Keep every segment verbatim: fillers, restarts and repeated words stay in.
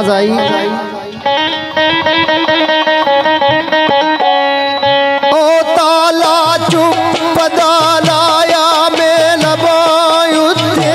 आवाज आई। ओ ताला चुप पदालाया में लबायुद्धे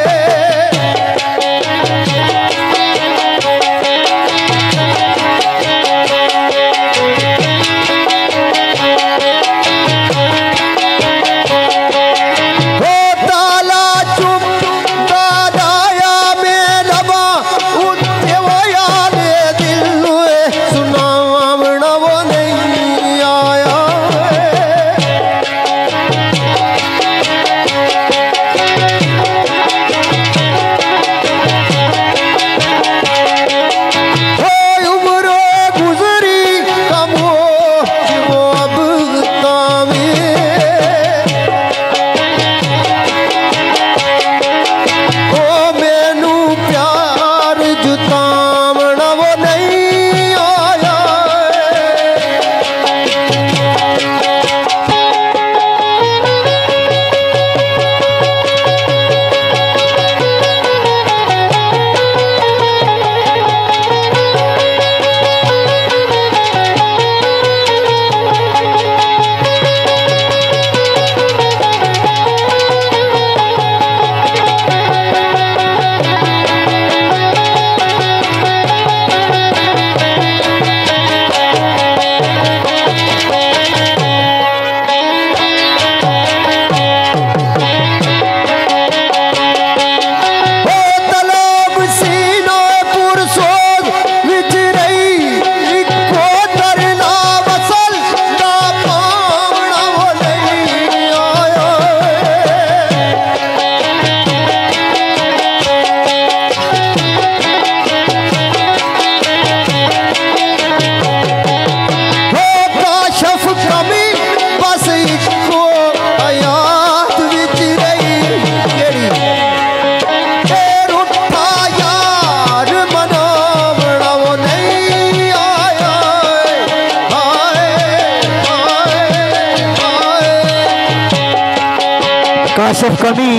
काशिफ कमी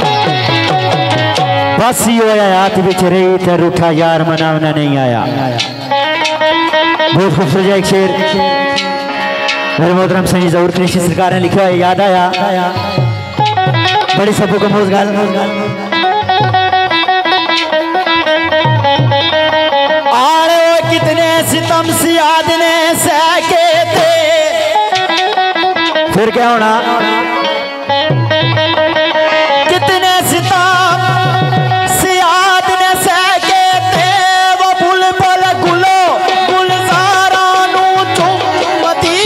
बस यो आयात बिच रही थे रूठा यार मनावना नहीं आया। बहुत खूबसूरत एक शेर मेरे मोहतरम सही जहूर कृषि सरकार ने लिखा है, याद आया बड़ी सबों को मोजगाल आरे कितने सितम सियाद ने सहके थे। फिर क्या होना, कितने सितम सियाद ने सहके थे, वो बुलबुल गुलो गुलजारा नू चुमती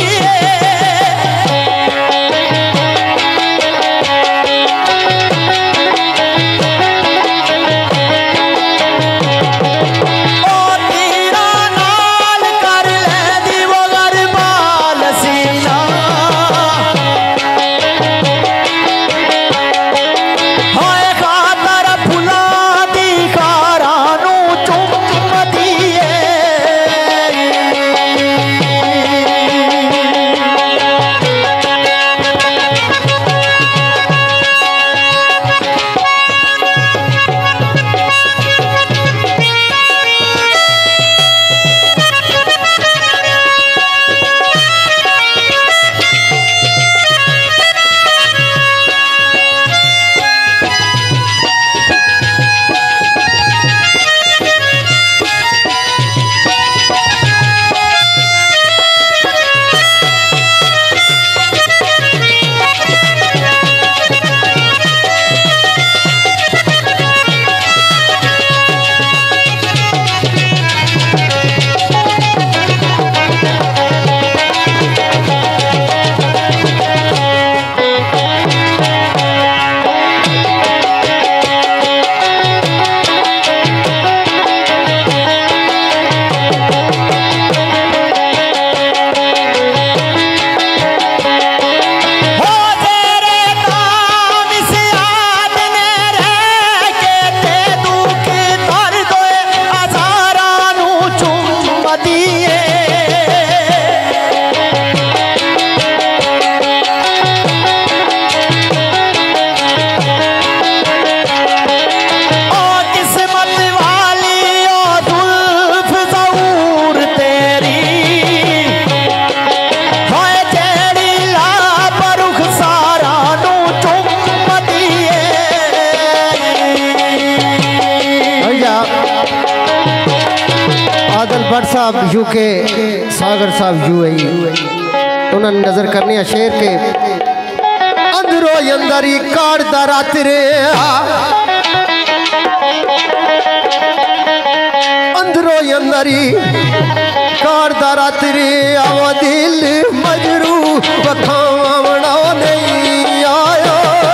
भट्ट साहब यूके सागर साहब यूएई उन्होंने नजर करनी है शेर के अंदरो अंदर ही काटदा रात रे अंदरो अंदर ही काटदा रात रे आवा दिल मजरू बखावना नहीं आया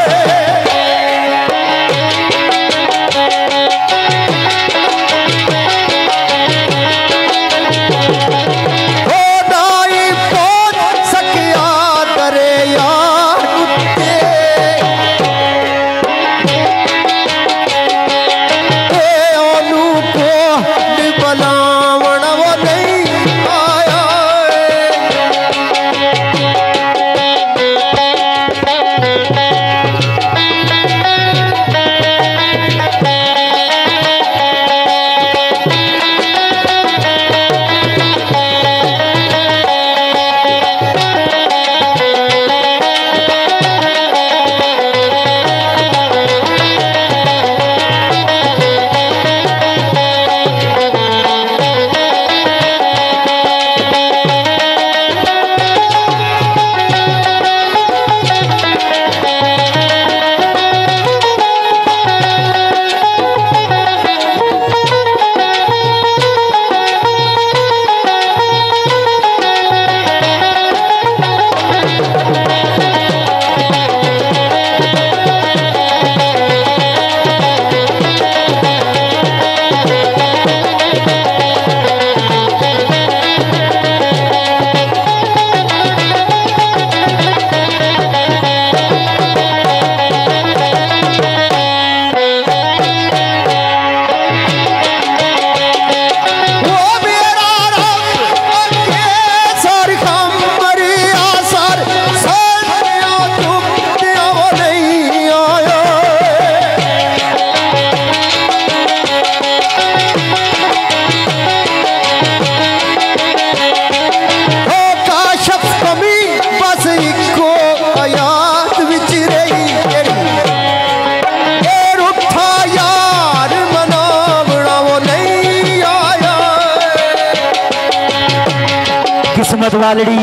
किस्मत वालड़ी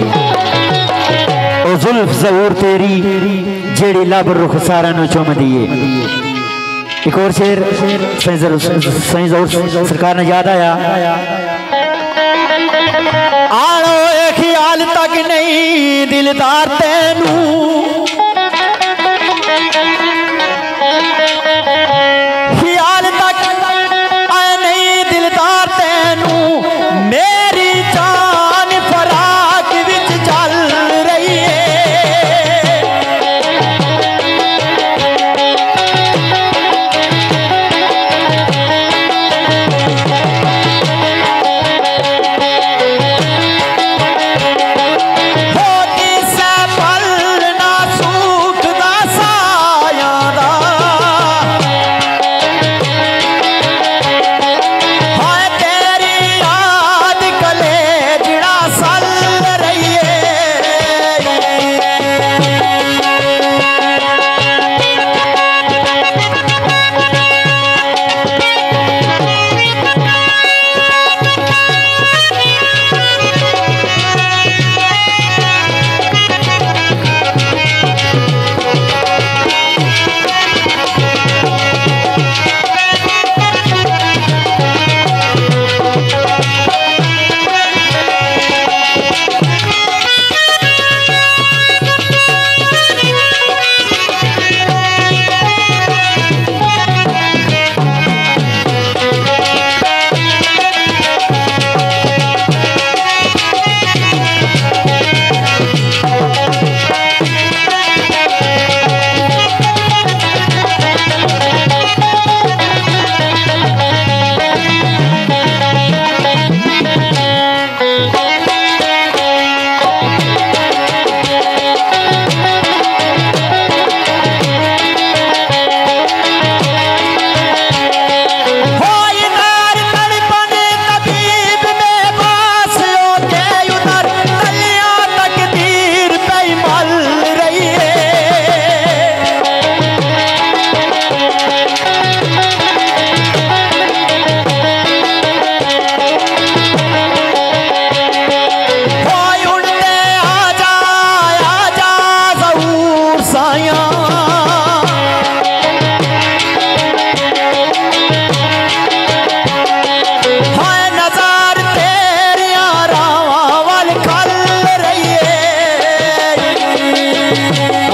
ओ जुल्फ ज़हूर तेरी जेड़ी लब रुख सारा नु चुम दिए। एक और शेर सही ज़हूर सरकार ने याद आया आड़ो एक ख्याल तक नहीं दिलदार तेनू ख्याल तक नहीं दिलदार तेनू मेरी जान फराक विच चल रही है हो किसे पल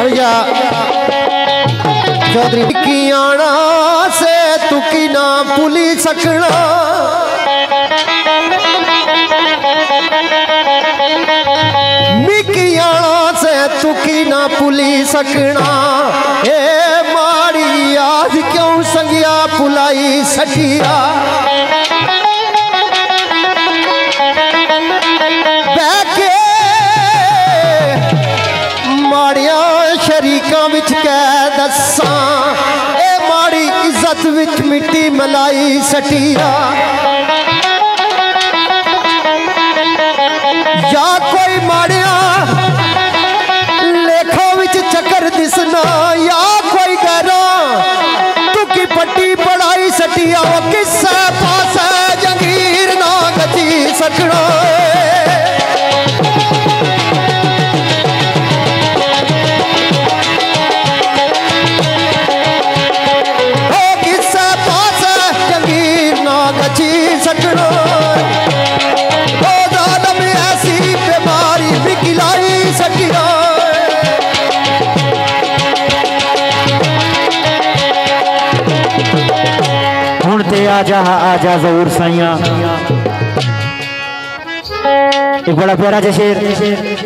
या चौधरी की आना से तू की ना भूली सकना मिकी आना से तू की ना भूली सकना ए माड़ी याद क्यों संगिया भुलाई सटिया बैके माड़िया शरीका विच कह दसा ए माड़ी इज्जत विच मिट्टी मलाई सटिया या कोई माड़िया लेखों विच चक्कर दिसना या कोई गैरा तू की पट्टी पढ़ाई सटिया किस्सा पास जंगीर ना गची सकना आजा आजा जरूर साइया एक बड़ा प्यारा जशेर